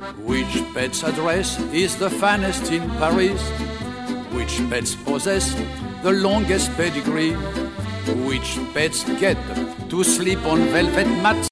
Which pet's address is the finest in Paris? Which pets possess the longest pedigree? Which pets get to sleep on velvet mats?